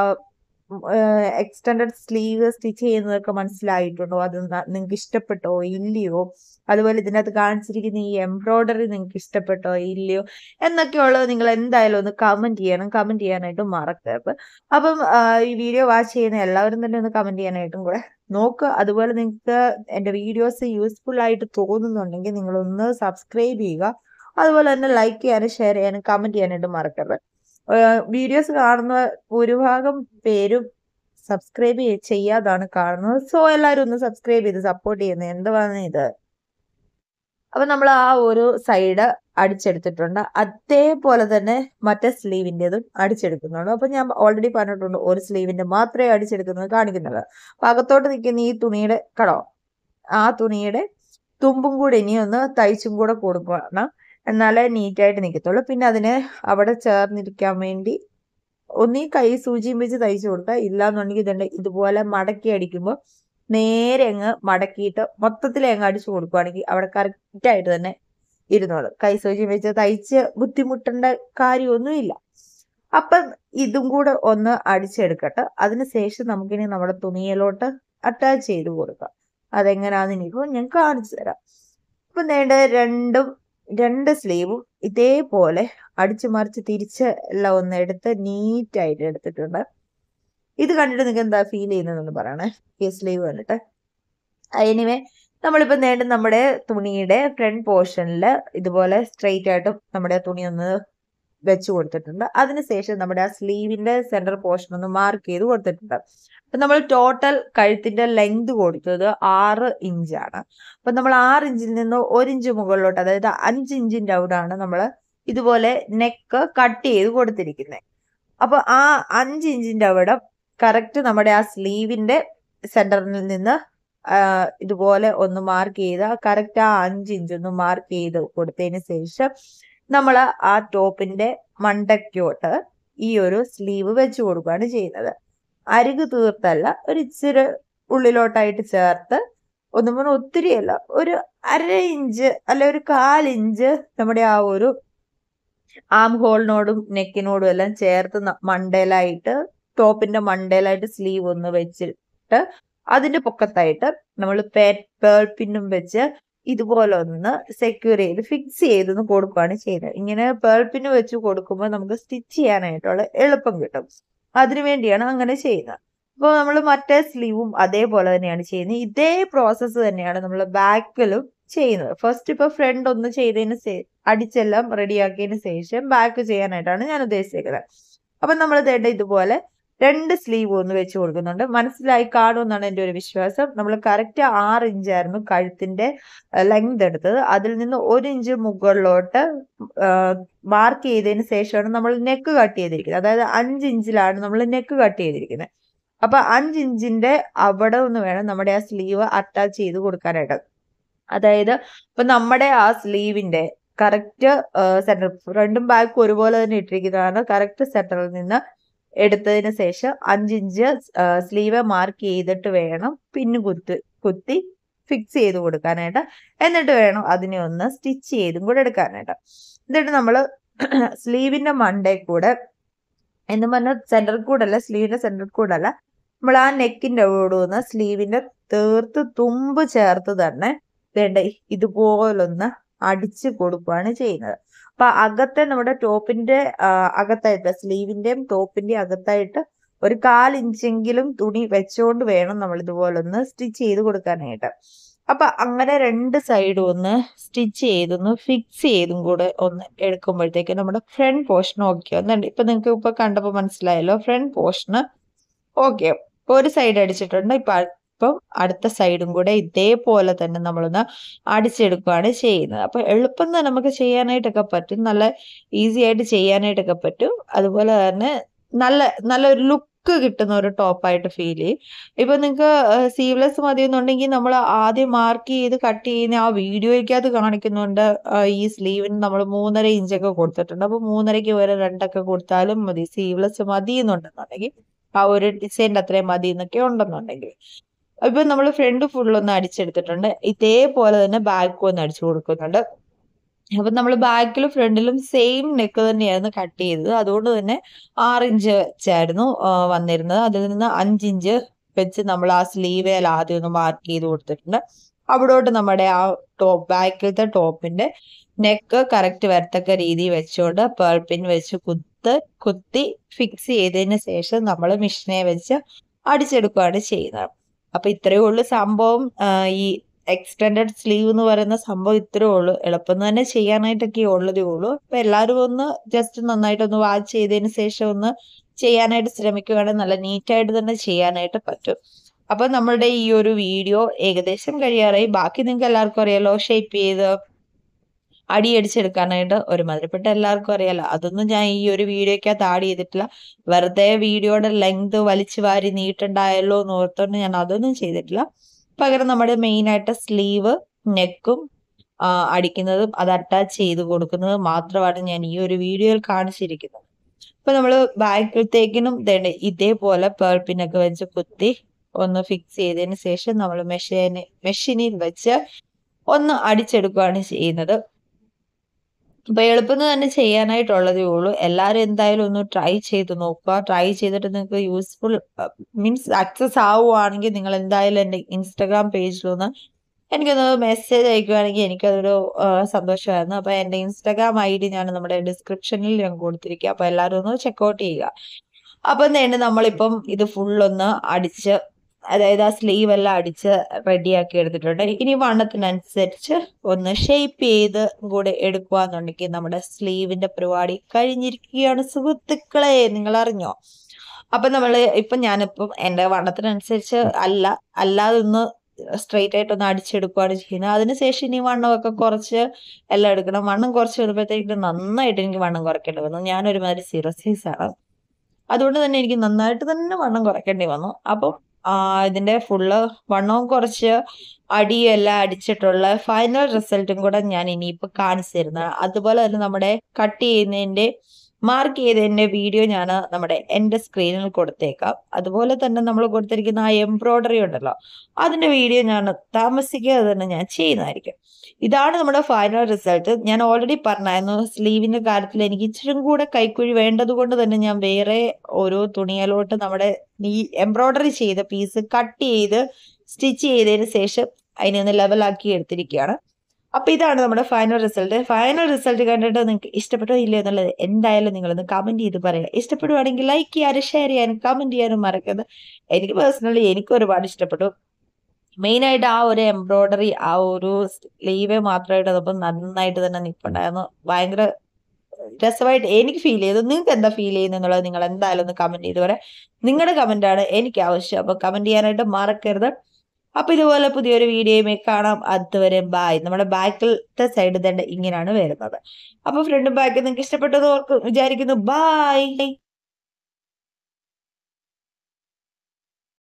എക്സ്റ്റൻഡഡ് സ്ലീവ് സ്റ്റിച്ച് ചെയ്യുന്നതൊക്കെ മനസ്സിലായിട്ടുണ്ടോ, അത് നിങ്ങൾക്ക് ഇഷ്ടപ്പെട്ടോ ഇല്ലയോ, അതുപോലെ ഇതിനകത്ത് കാണിച്ചിരിക്കുന്ന ഈ എംബ്രോയിഡറി നിങ്ങൾക്ക് ഇഷ്ടപ്പെട്ടോ ഇല്ലയോ എന്നൊക്കെയുള്ളത് നിങ്ങൾ എന്തായാലും ഒന്ന് കമന്റ് ചെയ്യണം. കമന്റ് ചെയ്യാനായിട്ട് മറക്കരുത്. അപ്പം ഈ വീഡിയോ വാച്ച് ചെയ്യുന്ന എല്ലാവരും തന്നെ ഒന്ന് കമന്റ് ചെയ്യാനായിട്ടും കൂടെ നോക്കുക. അതുപോലെ നിങ്ങൾക്ക് എൻ്റെ വീഡിയോസ് യൂസ്ഫുൾ ആയിട്ട് തോന്നുന്നുണ്ടെങ്കിൽ നിങ്ങളൊന്ന് സബ്സ്ക്രൈബ് ചെയ്യുക. അതുപോലെ തന്നെ ലൈക്ക് ചെയ്യാനും ഷെയർ ചെയ്യാനും കമന്റ് ചെയ്യാനായിട്ട് മറക്കരുത്. വീഡിയോസ് കാണുന്ന ഭൂരിഭാഗം പേരും സബ്സ്ക്രൈബ് ചെയ്യാതാണ് കാണുന്നത്. സോ എല്ലാവരും ഒന്ന് സബ്സ്ക്രൈബ് ചെയ്ത് സപ്പോർട്ട് ചെയ്യുന്നത് എന്തുവാണ് ഇത്. അപ്പൊ നമ്മൾ ആ ഒരു സൈഡ് അടിച്ചെടുത്തിട്ടുണ്ട്. അതേപോലെ തന്നെ മറ്റേ സ്ലീവിൻ്റെതും അടിച്ചെടുക്കുന്നുണ്ട്. അപ്പൊ ഞാൻ ഓൾറെഡി പറഞ്ഞിട്ടുണ്ട് ഒരു സ്ലീവിന്റെ മാത്രമേ അടിച്ചെടുക്കുന്നത് കാണിക്കുന്നത്. അപ്പൊ അകത്തോട്ട് നിൽക്കുന്ന ഈ തുണിയുടെ ആ തുണിയുടെ തുമ്പും കൂടെ ഇനി ഒന്ന് തയ്ച്ചും കൂടെ കൊടുക്കണം, എന്നാലേ നീറ്റായിട്ട് നിൽക്കത്തുള്ളൂ. പിന്നെ അതിനെ അവിടെ ചേർന്നിരിക്കാൻ വേണ്ടി ഒന്നീ കൈ സൂചിയും വെച്ച് തയ്ച്ചു കൊടുക്കുക, ഇല്ലാന്നുണ്ടെങ്കിൽ ഇതുണ്ട് ഇതുപോലെ മടക്കി അടിക്കുമ്പോൾ നേരെ അങ്ങ് മടക്കിയിട്ട് മൊത്തത്തിൽ അങ്ങ് അടിച്ചു കൊടുക്കുകയാണെങ്കിൽ അവിടെ കറക്റ്റായിട്ട് തന്നെ ഇരുന്നോളും. കൈ സൂചിയും വെച്ച് തയ്ച്ച് ബുദ്ധിമുട്ടേണ്ട കാര്യമൊന്നുമില്ല. അപ്പം ഇതും കൂടെ ഒന്ന് അടിച്ചെടുക്കട്ടെ. അതിനുശേഷം നമുക്കിനി നമ്മുടെ തുണിയിലോട്ട് അറ്റാച്ച് ചെയ്ത് കൊടുക്കാം. അതെങ്ങനെയാണെന്ന് ഇനിയിപ്പോൾ ഞാൻ കാണിച്ചു തരാം. ഇപ്പൊ നേണ്ട രണ്ട് സ്ലീവും ഇതേപോലെ അടിച്ചു മറിച്ച് തിരിച്ച് എല്ലാം ഒന്ന് എടുത്ത് നീറ്റായിട്ട് എടുത്തിട്ടുണ്ട്. ഇത് കണ്ടിട്ട് നിങ്ങൾക്ക് എന്താ ഫീൽ ചെയ്യുന്നതെന്ന് പറയണേ. ഈ സ്ലീവ് കണ്ടിട്ട് എനിവേ നമ്മളിപ്പോ നമ്മുടെ തുണിയുടെ ഫ്രണ്ട് പോർഷനിൽ ഇതുപോലെ സ്ട്രെയിറ്റ് ആയിട്ട് നമ്മുടെ തുണി ഒന്ന് വെച്ച് കൊടുത്തിട്ടുണ്ട്. അതിനുശേഷം നമ്മുടെ ആ സ്ലീവിന്റെ സെന്റർ പോർഷൻ ഒന്ന് മാർക്ക് ചെയ്ത് കൊടുത്തിട്ടുണ്ട്. അപ്പൊ നമ്മൾ ടോട്ടൽ കഴുത്തിന്റെ ലെങ്ത് കൊടുത്തത് 6 ഇഞ്ചാണ്. അപ്പൊ നമ്മൾ 6 ഇഞ്ചിൽ നിന്ന് 1 ഇഞ്ച് മുകളിലോട്ട്, അതായത് 5 ഇഞ്ചിന്റെ അവിടാണ് നമ്മൾ ഇതുപോലെ നെക്ക് കട്ട് ചെയ്ത് കൊടുത്തിരിക്കുന്നത്. അപ്പൊ ആ 5 ഇഞ്ചിന്റെ അവിടെ കറക്റ്റ് നമ്മുടെ ആ സ്ലീവിന്റെ സെന്ററിൽ നിന്ന് ഇതുപോലെ ഒന്ന് മാർക്ക് ചെയ്ത് കറക്റ്റ് ആ 5 ഇഞ്ച് ഒന്ന് മാർക്ക് ചെയ്ത് കൊടുത്തതിന് ശേഷം നമ്മൾ ആ ടോപ്പിന്റെ മണ്ടയ്ക്കോട്ട് ഈ ഒരു സ്ലീവ് വെച്ച് കൊടുക്കുകയാണ് ചെയ്യുന്നത്. അരികു തീർത്തല്ല, ഒരു ഇച്ചിരി ഉള്ളിലോട്ടായിട്ട് ചേർത്ത്, ഒന്നും പറഞ്ഞാൽ ഒത്തിരിയല്ല, ഒരു 1/2 ഇഞ്ച് അല്ല ഒരു 1/4 ഇഞ്ച് നമ്മുടെ ആ ഒരു ആം ഹോളിനോടും നെക്കിനോടും എല്ലാം ചേർത്ത് മണ്ടയിലായിട്ട്, ടോപ്പിന്റെ മണ്ടയിലായിട്ട് സ്ലീവ് ഒന്ന് വെച്ചിട്ട് അതിന്റെ പൊക്കത്തായിട്ട് നമ്മൾ പേൾ പിന്നും വെച്ച് ഇതുപോലെ ഒന്ന് സെക്യൂർ ചെയ്ത് ഫിക്സ് ചെയ്തൊന്ന് കൊടുക്കുകയാണ് ചെയ്യുന്നത്. ഇങ്ങനെ പേൾ പിന്ന് വെച്ച് കൊടുക്കുമ്പോൾ നമുക്ക് സ്റ്റിച്ച് ചെയ്യാനായിട്ടുള്ള എളുപ്പം കിട്ടും. അതിനുവേണ്ടിയാണ് അങ്ങനെ ചെയ്യുന്നത്. അപ്പോൾ നമ്മൾ മറ്റേ സ്ലീവും അതേപോലെ തന്നെയാണ് ചെയ്യുന്നത്. ഇതേ പ്രോസസ്സ് തന്നെയാണ് നമ്മൾ ബാക്കിലും ചെയ്യുന്നത്. ഫസ്റ്റ് ഇപ്പൊ ഫ്രണ്ട് ഒന്ന് ചെയ്തതിന് അടിച്ചെല്ലാം റെഡിയാക്കിയതിന് ശേഷം ബാക്ക് ചെയ്യാനായിട്ടാണ് ഞാൻ ഉദ്ദേശിക്കുന്നത്. അപ്പൊ നമ്മൾ ഇതുപോലെ 2 സ്ലീവ് ഒന്ന് വെച്ച് കൊടുക്കുന്നുണ്ട്. മനസ്സിലായി കാണുമെന്നാണ് എൻ്റെ ഒരു വിശ്വാസം. നമ്മൾ കറക്റ്റ് 6 ഇഞ്ചായിരുന്നു കഴുത്തിന്റെ ലെങ്ത് എടുത്തത്. അതിൽ നിന്ന് 1 ഇഞ്ച് മുകളിലോട്ട് മാർക്ക് ചെയ്തതിന് ശേഷമാണ് നമ്മൾ നെക്ക് കട്ട് ചെയ്തിരിക്കുന്നത്. അതായത് 5 ഇഞ്ചിലാണ് നമ്മൾ നെക്ക് കട്ട് ചെയ്തിരിക്കുന്നത്. അപ്പൊ 5 ഇഞ്ചിന്റെ അവിടെ നിന്ന് വേണം നമ്മുടെ ആ സ്ലീവ് അറ്റാച്ച് ചെയ്ത് കൊടുക്കാനായിട്ട്. അതായത് ഇപ്പൊ നമ്മുടെ ആ സ്ലീവിന്റെ കറക്റ്റ് സെന്റർ, ഫ്രണ്ടും ബാക്കും ഒരുപോലെ തന്നെ ഇട്ടിരിക്കുന്നതാണ്. കറക്റ്റ് സെന്ററിൽ നിന്ന് എടുത്തതിന് ശേഷം 5 ഇഞ്ച് സ്ലീവ് മാർക്ക് ചെയ്തിട്ട് വേണം പിന്ന് കുത്തി ഫിക്സ് ചെയ്ത് കൊടുക്കാനായിട്ട്. എന്നിട്ട് വേണം അതിനെ ഒന്ന് സ്റ്റിച്ച് ചെയ്തും കൂടെ എടുക്കാനായിട്ട്. എന്നിട്ട് നമ്മൾ സ്ലീവിന്റെ മണ്ടേ കൂടെ എന്ന് പറഞ്ഞാൽ സെന്റർ കൂടല്ല, സ്ലീവിന്റെ സെന്റർ കൂടല്ല, നമ്മൾ ആ നെക്കിന്റെ അവിടെ നിന്ന് സ്ലീവിന്റെ തീർത്ത് തുമ്പ് ചേർത്ത് തന്നെ ഇതുപോലൊന്ന് അടിച്ചു കൊടുക്കുകയാണ് ചെയ്യുന്നത്. അപ്പൊ അകത്തെ നമ്മുടെ ടോപ്പിന്റെ അകത്തായിട്ട്, സ്ലീവിന്റെയും ടോപ്പിന്റെയും അകത്തായിട്ട് ഒരു 1/4 ഇഞ്ചെങ്കിലും തുണി വെച്ചുകൊണ്ട് വേണം നമ്മൾ ഇതുപോലെ ഒന്ന് സ്റ്റിച്ച് ചെയ്ത് കൊടുക്കാനായിട്ട്. അപ്പൊ അങ്ങനെ 2 സൈഡും ഒന്ന് സ്റ്റിച്ച് ചെയ്തൊന്ന് ഫിക്സ് ചെയ്തും കൂടെ ഒന്ന് എടുക്കുമ്പോഴത്തേക്ക് നമ്മുടെ ഫ്രണ്ട് പോർഷൻ ഓക്കെ ഒന്നുണ്ട്. ഇപ്പൊ നിങ്ങൾക്ക് ഇപ്പൊ കണ്ടപ്പോ മനസ്സിലായല്ലോ, ഫ്രണ്ട് പോർഷന് ഓക്കെ. ഒരു സൈഡ് അടിച്ചിട്ടുണ്ട്. ഇപ്പം അടുത്ത സൈഡും കൂടെ ഇതേപോലെ തന്നെ നമ്മളൊന്ന് അടിച്ചെടുക്കുകയാണ് ചെയ്യുന്നത്. അപ്പൊ എളുപ്പം തന്നെ നമുക്ക് ചെയ്യാനായിട്ടൊക്കെ പറ്റും, നല്ല ഈസി ആയിട്ട് ചെയ്യാനായിട്ടൊക്കെ പറ്റും. അതുപോലെ തന്നെ നല്ലൊരു ലുക്ക് കിട്ടുന്ന ഒരു ടോപ്പായിട്ട് ഫീൽ ചെയ്യും. ഇപ്പൊ നിങ്ങൾക്ക് സീവ്ലെസ് മതി എന്നുണ്ടെങ്കിൽ നമ്മൾ ആദ്യം മാർക്ക് ചെയ്ത് കട്ട് ചെയ്യുന്ന ആ വീഡിയോയ്ക്കകത്ത് കാണിക്കുന്നുണ്ട് ഈ സ്ലീവിന് നമ്മൾ 3.5 ഇഞ്ചൊക്കെ കൊടുത്തിട്ടുണ്ട്. അപ്പൊ 3.5ക്ക് വരെ 2 കൊടുത്താലും മതി. സീവ്ലെസ് മതി എന്നുണ്ടെന്നുണ്ടെങ്കിൽ ആ ഒരു ഡിസൈൻ്റെ അത്രയും മതി എന്നൊക്കെ ഉണ്ടെന്നുണ്ടെങ്കിൽ. ഇപ്പൊ നമ്മൾ ഫ്രണ്ട് ഫുള്ളൊന്ന് അടിച്ചെടുത്തിട്ടുണ്ട്. ഇതേപോലെ തന്നെ ബാക്കും ഒന്ന് അടിച്ചു കൊടുക്കുന്നുണ്ട്. അപ്പൊ നമ്മൾ ബാക്കിലും ഫ്രണ്ടിലും സെയിം നെക്ക് തന്നെയായിരുന്നു കട്ട് ചെയ്തത്. അതുകൊണ്ട് തന്നെ 6 ഇഞ്ച് വെച്ചായിരുന്നു വന്നിരുന്നത്. അതിൽ നിന്ന് 5 ഇഞ്ച് വെച്ച് നമ്മൾ ആ സ്ലീവേൽ ആദ്യം ഒന്ന് മാർക്ക് ചെയ്ത് കൊടുത്തിട്ടുണ്ട്. അവിടോട്ട് നമ്മുടെ ആ ബാക്കിലത്തെ ടോപ്പിന്റെ നെക്ക് കറക്റ്റ് വരത്തക്ക രീതി വെച്ചുകൊണ്ട് പേൾ പിൻ വെച്ച് കുത്തി ഫിക്സ് ചെയ്തതിന് ശേഷം നമ്മൾ മെഷീനെ വെച്ച് അടിച്ചെടുക്കുകയാണ് ചെയ്യുന്നത്. അപ്പൊ ഇത്രയേ ഉള്ളൂ സംഭവം. ഈ എക്സ്റ്റെൻഡഡ് സ്ലീവ് എന്ന് പറയുന്ന സംഭവം ഇത്രയേ ഉള്ളൂ. എളുപ്പം തന്നെ ചെയ്യാനായിട്ടൊക്കെ ഉള്ളതേ ഉള്ളൂ. അപ്പൊ എല്ലാവരും ഒന്ന് ജസ്റ്റ് നന്നായിട്ടൊന്ന് വാച്ച് ചെയ്തതിന് ശേഷം ഒന്ന് ചെയ്യാനായിട്ട് ശ്രമിക്കുകയാണെങ്കിൽ നല്ല നീറ്റായിട്ട് തന്നെ ചെയ്യാനായിട്ട് പറ്റും. അപ്പൊ നമ്മളുടെ ഈ ഒരു വീഡിയോ ഏകദേശം കഴിയാറായി. ബാക്കി നിങ്ങൾക്ക് എല്ലാവർക്കും അറിയാലോ, ഷേപ്പ് ചെയ്ത് അടിയടിച്ചെടുക്കാനായിട്ട് ഒരുമാതിരിപ്പെട്ട എല്ലാവർക്കും അറിയാലോ. അതൊന്നും ഞാൻ ഈ ഒരു വീഡിയോക്കകത്ത് ആഡ് ചെയ്തിട്ടില്ല. വെറുതെ വീഡിയോയുടെ ലെങ്ത് വലിച്ചു വാരി നീട്ടുണ്ടായല്ലോ എന്ന് ഓർത്തുകൊണ്ട് ഞാൻ അതൊന്നും ചെയ്തിട്ടില്ല. പകരം നമ്മുടെ മെയിൻ ആയിട്ട് സ്ലീവ്, നെക്കും അടിക്കുന്നതും അത് അറ്റാച്ച് ചെയ്ത് കൊടുക്കുന്നതും മാത്രമാണ് ഞാൻ ഈ ഒരു വീഡിയോയിൽ കാണിച്ചിരിക്കുന്നത്. അപ്പൊ നമ്മൾ ബാക്കിലത്തേക്കിനും ഇതേപോലെ പേൾ പിന്നൊക്കെ വെച്ച് കുത്തി ഒന്ന് ഫിക്സ് ചെയ്തതിന് ശേഷം നമ്മൾ മെഷീനിൽ വെച്ച് ഒന്ന് അടിച്ചെടുക്കുകയാണ് ചെയ്യുന്നത്. അപ്പൊ എളുപ്പം തന്നെ ചെയ്യാനായിട്ടുള്ളതേ ഉള്ളൂ. എല്ലാവരും എന്തായാലും ഒന്ന് ട്രൈ ചെയ്ത് നോക്കുക. ട്രൈ ചെയ്തിട്ട് നിങ്ങൾക്ക് യൂസ്ഫുൾ മീൻസ് സക്സസ് ആവുകയാണെങ്കിൽ നിങ്ങൾ എന്തായാലും എൻ്റെ ഇൻസ്റ്റാഗ്രാം പേജിലൊന്ന് എനിക്കൊന്ന് മെസ്സേജ് അയക്കുകയാണെങ്കിൽ എനിക്കതൊരു സന്തോഷമായിരുന്നു. അപ്പൊ എൻ്റെ ഇൻസ്റ്റാഗ്രാം ID ഞാൻ നമ്മുടെ ഡിസ്ക്രിപ്ഷനിൽ ഞാൻ കൊടുത്തിരിക്കുക. അപ്പൊ എല്ലാവരും ഒന്ന് ചെക്കൗട്ട് ചെയ്യുക. അപ്പൊ നമ്മളിപ്പം ഇത് ഫുള്ളൊന്ന് അടിച്ച് അതായത് ആ സ്ലീവ് എല്ലാം അടിച്ച് റെഡിയാക്കി എടുത്തിട്ടുണ്ട്. ഇനി വണ്ണത്തിനനുസരിച്ച് ഒന്ന് ഷേപ്പ് ചെയ്ത് കൂടെ എടുക്കുകയെന്നുണ്ടെങ്കിൽ നമ്മുടെ സ്ലീവിന്റെ പരിപാടി കഴിഞ്ഞിരിക്കുകയാണ് സുഹൃത്തുക്കളെ. നിങ്ങൾ അറിഞ്ഞോ? അപ്പൊ ഞാനിപ്പം എൻ്റെ വണ്ണത്തിനനുസരിച്ച് അല്ലാതെ ഒന്ന് സ്ട്രെയിറ്റ് ആയിട്ട് ഒന്ന് അടിച്ചെടുക്കുകയാണ് ചെയ്യുന്നത്. അതിനുശേഷം ഇനി വണ്ണമൊക്കെ കുറച്ച് എല്ലാം എടുക്കണം. വണ്ണം കുറച്ച് വരുമ്പോഴത്തേക്ക് നന്നായിട്ട് എനിക്ക് വണ്ണം കുറയ്ക്കേണ്ടി വന്നു. ഞാനൊരുമാതിരി സീറോ സൈസ് ആണ്. അതുകൊണ്ട് തന്നെ എനിക്ക് നന്നായിട്ട് തന്നെ വണ്ണം കുറയ്ക്കേണ്ടി വന്നു. അപ്പം ഇതിന്റെ ഫുള്ള് വണ്ണവും കുറച്ച് അടിയെല്ലാം അടിച്ചിട്ടുള്ള ഫൈനൽ റിസൾട്ടും കൂടെ ഞാൻ ഇനിയിപ്പോൾ കാണിച്ചു തരുന്നതാണ്. അതുപോലെ തന്നെ നമ്മുടെ കട്ട് ചെയ്യുന്നതിന്റെ മാർക്ക് ചെയ്തതിന്റെ വീഡിയോ ഞാൻ എൻ്റെ സ്ക്രീനിൽ കൊടുത്തേക്കാം. അതുപോലെ തന്നെ നമ്മൾ കൊടുത്തിരിക്കുന്ന ആ എംബ്രോയിഡറി ഉണ്ടല്ലോ, അതിന്റെ വീഡിയോ ഞാൻ താമസിക്കാതെ തന്നെ ഞാൻ ചെയ്യുന്നതായിരിക്കും. ഇതാണ് നമ്മുടെ ഫൈനൽ റിസൾട്ട്. ഞാൻ ഓൾറെഡി പറഞ്ഞായിരുന്നു സ്ലീവിന്റെ കാര്യത്തിൽ എനിക്ക് ഇച്ചിരി കൂടെ കൈക്കുഴി വേണ്ടത് കൊണ്ട് തന്നെ ഞാൻ വേറെ ഓരോ തുണിയിലോട്ട് നമ്മുടെ ഈ എംബ്രോയിഡറി ചെയ്ത പീസ് കട്ട് ചെയ്ത് സ്റ്റിച്ച് ചെയ്തതിന് ശേഷം അതിനെ ഒന്ന് ലെവലാക്കി എടുത്തിരിക്കുകയാണ്. അപ്പൊ ഇതാണ് നമ്മുടെ ഫൈനൽ റിസൾട്ട്. ഫൈനൽ റിസൾട്ട് കണ്ടിട്ട് നിങ്ങൾക്ക് ഇഷ്ടപ്പെട്ടോ ഇല്ലയോ എന്നുള്ളത് എന്തായാലും നിങ്ങളൊന്ന് കമന്റ് ചെയ്ത് പറയുക. ഇഷ്ടപ്പെടുവാണെങ്കിൽ ലൈക്ക് ചെയ്യാനും ഷെയർ ചെയ്യാനും കമന്റ് ചെയ്യാനും മറക്കരുത്. എനിക്ക് പേഴ്സണലി ഒരുപാട് ഇഷ്ടപ്പെട്ടു. മെയിനായിട്ട് ആ ഒരു എംബ്രോയിഡറി, ആ ഒരു സ്ലീവ് മാത്രമായിട്ട് അതപ്പം നന്നായിട്ട് തന്നെ നിൽപ്പുണ്ടായിരുന്നു. ഭയങ്കര രസമായിട്ട് എനിക്ക് ഫീൽ ചെയ്തു. നിങ്ങൾക്ക് എന്താ ഫീൽ ചെയ്യുന്നത് നിങ്ങൾ എന്തായാലും ഒന്ന് കമന്റ് ചെയ്ത് പറയാം. നിങ്ങളുടെ കമന്റ് ആണ് എനിക്ക് ആവശ്യം. അപ്പൊ കമന്റ് ചെയ്യാനായിട്ട് മറക്കരുത്. അപ്പൊ ഇതുപോലെ പുതിയൊരു വീഡിയോയുമായി കാണാം. അതുവരെ ബായ്. നമ്മുടെ ബാക്കിലത്തെ സൈഡ് തന്നെ ഇങ്ങനെയാണ് വരുന്നത്. അപ്പൊ ഫ്രണ്ടും ബാക്കും നിങ്ങൾക്ക് ഇഷ്ടപ്പെട്ടത് വിചാരിക്കുന്നു. ബായ്.